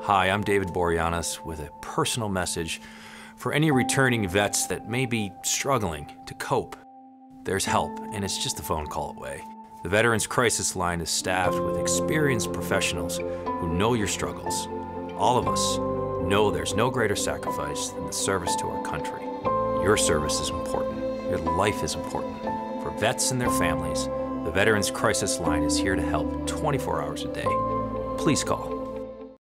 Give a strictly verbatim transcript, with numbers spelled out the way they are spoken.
Hi, I'm David Boreanaz with a personal message for any returning vets that may be struggling to cope. There's help, and it's just a phone call away. The Veterans Crisis Line is staffed with experienced professionals who know your struggles. All of us know there's no greater sacrifice than the service to our country. Your service is important. Your life is important. For vets and their families, the Veterans Crisis Line is here to help twenty-four hours a day. Please call